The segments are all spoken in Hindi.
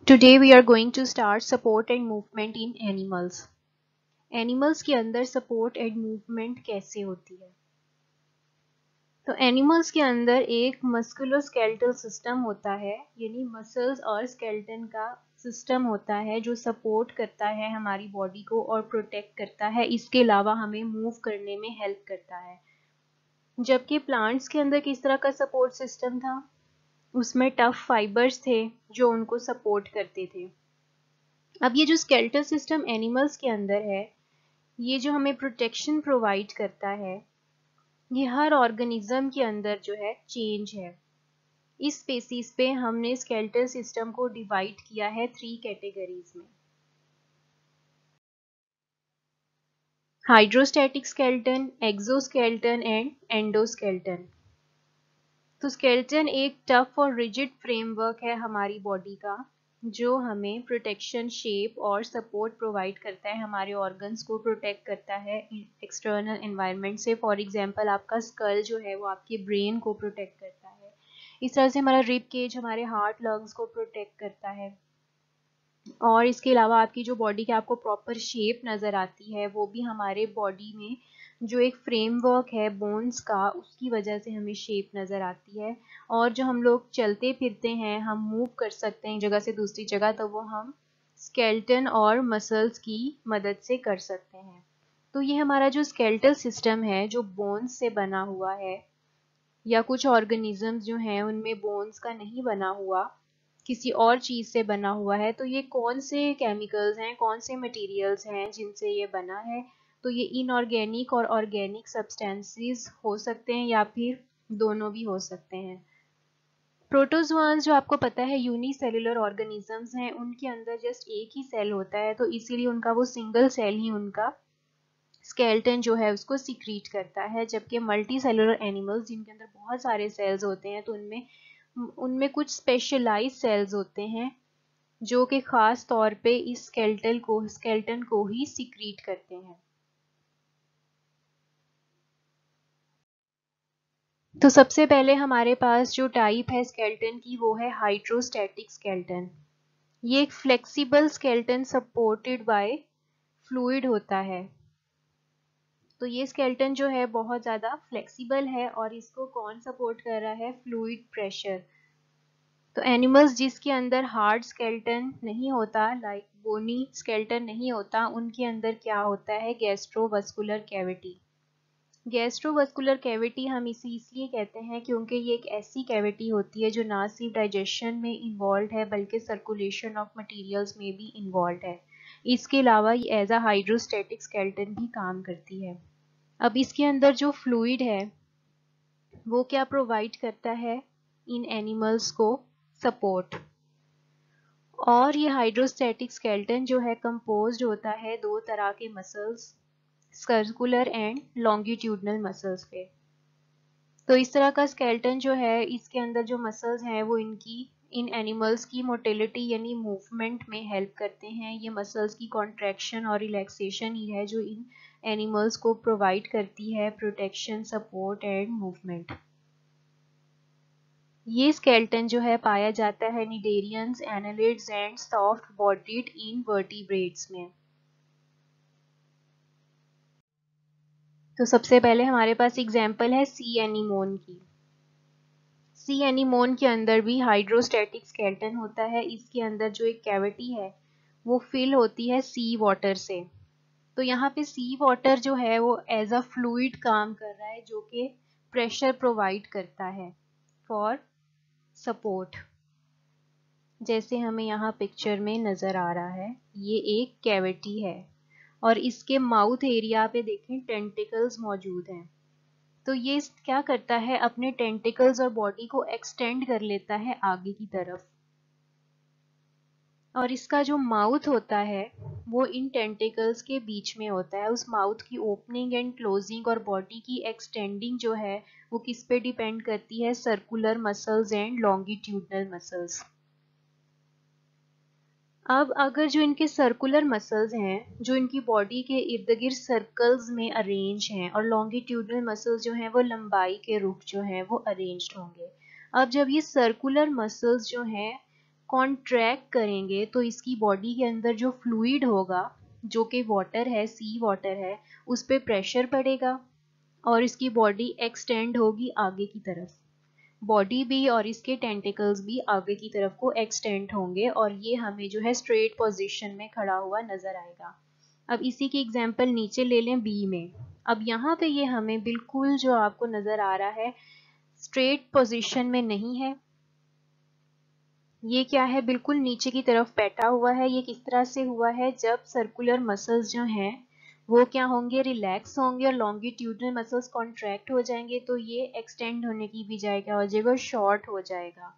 Today we are going to start support and movement in animals. Animals के अंदर support and movement कैसे होती है? तो एनिमल्स के अंदर एक मस्कुलोस्केलेटल सिस्टम होता है, यानी मसल्स और स्केलेटन का सिस्टम होता है जो सपोर्ट करता है हमारी बॉडी को और प्रोटेक्ट करता है। इसके अलावा हमें मूव करने में हेल्प करता है। जबकि प्लांट्स के अंदर किस तरह का सपोर्ट सिस्टम था? उसमें टफ फाइबर्स थे जो उनको सपोर्ट करते थे। अब ये जो स्केलेटल सिस्टम एनिमल्स के अंदर है, ये जो हमें प्रोटेक्शन प्रोवाइड करता है, ये हर ऑर्गेनिज्म के अंदर जो है चेंज है। इस बेसिस पे हमने स्केलेटल सिस्टम को डिवाइड किया है 3 कैटेगरीज में। Hydrostatic skeleton, exoskeleton and endoskeleton. तो स्केलेटन एक टफ और रिजिड फ्रेमवर्क है हमारी बॉडी का, जो हमें प्रोटेक्शन, शेप और सपोर्ट प्रोवाइड करता है, हमारे ऑर्गन्स को प्रोटेक्ट करता है एक्सटर्नल एनवायरनमेंट से। फॉर एग्जांपल आपका स्कल जो है वो आपके ब्रेन को प्रोटेक्ट करता है। इस तरह से हमारा रिब केज हमारे हार्ट, लंग्स को प्रोटेक्ट करता है। और इसके अलावा आपकी जो बॉडी की आपको प्रॉपर शेप नज़र आती है, वो भी हमारे बॉडी में जो एक फ्रेमवर्क है बोन्स का, उसकी वजह से हमें शेप नज़र आती है। और जो हम लोग चलते फिरते हैं, हम मूव कर सकते हैं एक जगह से दूसरी जगह, तो वो हम स्केलेटन और मसल्स की मदद से कर सकते हैं। तो ये हमारा जो स्केलेटल सिस्टम है जो बोन्स से बना हुआ है, या कुछ ऑर्गेनिजम्स जो हैं उनमें बोन्स का नहीं बना हुआ, किसी और चीज़ से बना हुआ है, तो ये कौन से केमिकल्स हैं, कौन से मटेरियल्स हैं जिनसे ये बना है? तो ये इनऑर्गेनिक और ऑर्गेनिक सब्सटेंसेस हो सकते हैं, या फिर दोनों भी हो सकते हैं। प्रोटोजोआंस जो आपको पता है यूनिसेलुलर ऑर्गेनिजम्स हैं, उनके अंदर जस्ट एक ही सेल होता है, तो इसीलिए उनका वो सिंगल सेल ही उनका स्केलेटन जो है उसको सिक्रीट करता है। जबकि मल्टी सेलुलर एनिमल्स जिनके अंदर बहुत सारे सेल्स होते हैं, तो उनमें कुछ स्पेशलाइज सेल्स होते हैं जो कि खास तौर पे इस स्केलेटन को ही सिक्रीट करते हैं। तो सबसे पहले हमारे पास जो टाइप है स्केलेटन की, वो है हाइड्रोस्टैटिक स्केलेटन। ये एक flexible skeleton supported by fluid होता है। तो ये स्केलेटन जो है बहुत ज़्यादा फ्लेक्सिबल है, और इसको कौन सपोर्ट कर रहा है? Fluid pressure. तो एनिमल्स जिसके अंदर हार्ड स्केलेटन नहीं होता, लाइक बोनी स्केलेटन नहीं होता, उनके अंदर क्या होता है? गैस्ट्रोवस्कुलर कैविटी। गैस्ट्रोवस्कुलर कैविटी हम इसे इसलिए कहते हैं क्योंकि ये एक ऐसी कैविटी होती है जो ना सिर्फ डाइजेशन में इन्वॉल्व है, बल्कि सर्कुलेशन ऑफ मटेरियल्स में भी इन्वॉल्व है। इसके अलावा ये एज अ हाइड्रोस्टैटिक स्केलेटन भी काम करती है। अब इसके अंदर जो फ्लूइड है वो क्या प्रोवाइड करता है इन एनिमल्स को? सपोर्ट। और ये हाइड्रोस्टैटिक स्केलेटन जो है कंपोज्ड होता है दो तरह के muscles, circular and longitudinal muscles पे। तो इस तरह का स्केलेटन जो है, इसके अंदर जो मसल्स हैं वो इन एनिमल्स की मोटिलिटी यानी मूवमेंट में हेल्प करते हैं। ये मसल्स की कॉन्ट्रैक्शन और रिलैक्सेशन ही है जो इन एनिमल्स को प्रोवाइड करती है प्रोटेक्शन, सपोर्ट एंड मूवमेंट। ये स्केलेटन जो है पाया जाता है cnidarians, annelids and soft bodied invertebrates में। तो सबसे पहले हमारे पास एग्जांपल है सी एनीमोन की। सी एनीमोन के अंदर भी हाइड्रोस्टैटिक स्केलेटन होता है। इसके अंदर जो एक कैविटी है वो फिल होती है सी वाटर से। तो यहाँ पे सी वाटर जो है वो एज अ फ्लूइड काम कर रहा है, जो कि प्रेशर प्रोवाइड करता है फॉर सपोर्ट। जैसे हमें यहाँ पिक्चर में नज़र आ रहा है, ये एक कैविटी है और इसके माउथ एरिया पे देखें टेंटिकल्स मौजूद हैं। तो ये क्या करता है? अपने टेंटिकल्स और बॉडी को एक्सटेंड कर लेता है आगे की तरफ। और इसका जो माउथ होता है वो इन टेंटिकल्स के बीच में होता है। उस माउथ की ओपनिंग एंड क्लोजिंग और बॉडी की एक्सटेंडिंग जो है वो किस पे डिपेंड करती है? Circular muscles and longitudinal muscles. अब अगर जो इनके सर्कुलर मसल्स हैं जो इनकी बॉडी के इर्द गिर्द सर्कल्स में अरेंज हैं, और लॉन्गिट्यूडनल मसल्स जो हैं वो लंबाई के रुख जो हैं वो अरेंज्ड होंगे। अब जब ये सर्कुलर मसल्स जो हैं कॉन्ट्रैक्ट करेंगे तो इसकी बॉडी के अंदर जो फ्लूइड होगा, जो कि वाटर है, सी वाटर है, उस पर प्रेशर पड़ेगा और इसकी बॉडी एक्सटेंड होगी आगे की तरफ। बॉडी भी और इसके टेंटिकल्स भी आगे की तरफ को एक्सटेंड होंगे और ये हमें जो है स्ट्रेट पोजीशन में खड़ा हुआ नजर आएगा। अब इसी की एग्जांपल नीचे ले लें बी में। अब यहाँ पे ये हमें बिल्कुल जो आपको नजर आ रहा है स्ट्रेट पोजीशन में नहीं है, ये क्या है, बिल्कुल नीचे की तरफ बैठा हुआ है। ये किस तरह से हुआ है, जब सर्कुलर मसल्स जो हैं वो क्या होंगे, रिलैक्स होंगे और लॉन्गिट्यूडनल मसल्स कॉन्ट्रैक्ट हो जाएंगे, तो ये एक्सटेंड होने की बजाय क्या हो जाएगा, शॉर्ट हो जाएगा।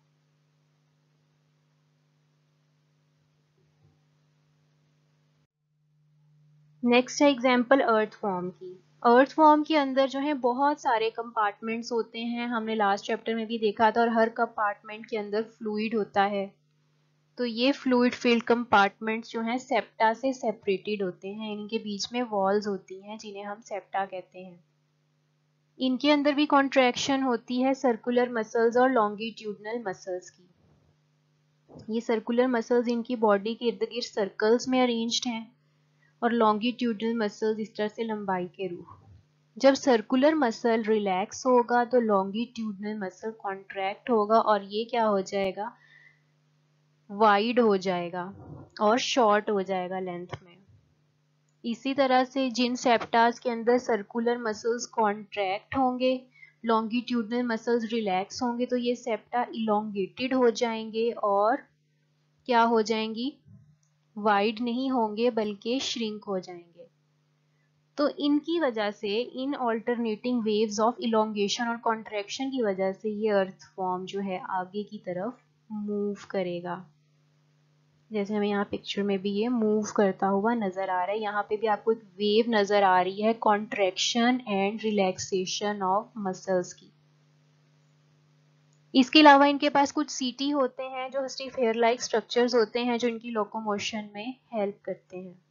नेक्स्ट है एग्जांपल अर्थ फॉर्म की। अर्थ फॉर्म के अंदर जो है बहुत सारे कंपार्टमेंट्स होते हैं, हमने लास्ट चैप्टर में भी देखा था, और हर कंपार्टमेंट के अंदर फ्लूइड होता है। तो ये फ्लूइड फील्ड कंपार्टमेंट्स जो हैं सेप्टा से सेपरेटेड होते हैं, इनके बीच में वॉल्स होती हैं जिन्हें हम सेप्टा कहते हैं। इनके अंदर भी कॉन्ट्रैक्शन होती है सर्कुलर मसल्स और लॉन्गिट्यूडनल मसल्स की। ये सर्कुलर मसल्स इनकी बॉडी के इर्द गिर्द सर्कल्स में अरेंज्ड हैं और लॉन्गिट्यूडनल मसल्स इस तरह से लंबाई के रूप। जब सर्कुलर मसल रिलैक्स होगा तो लॉन्गिट्यूडनल मसल कॉन्ट्रैक्ट होगा और ये क्या हो जाएगा, वाइड हो जाएगा और शॉर्ट हो जाएगा लेंथ में। इसी तरह से जिन सेप्टास के अंदर सर्कुलर मसल्स कॉन्ट्रैक्ट होंगे, लॉन्गिट्यूडनल मसल्स रिलैक्स होंगे, तो ये सेप्टा इलोंगेटेड हो जाएंगे और क्या हो जाएंगी, वाइड नहीं होंगे बल्कि श्रिंक हो जाएंगे। तो इनकी वजह से, इन ऑल्टरनेटिंग वेव्स ऑफ इलोंगेशन और कॉन्ट्रैक्शन की वजह से ये अर्थ फॉर्म जो है आगे की तरफ मूव करेगा। जैसे हमें यहाँ पिक्चर में भी ये मूव करता हुआ नजर आ रहा है। यहाँ पे भी आपको एक वेव नजर आ रही है, contraction and relaxation of muscles की। इसके अलावा इनके पास कुछ सीटी होते हैं जो स्टिफ हेयर लाइक स्ट्रक्चर्स होते हैं जो इनकी लोकोमोशन में हेल्प करते हैं।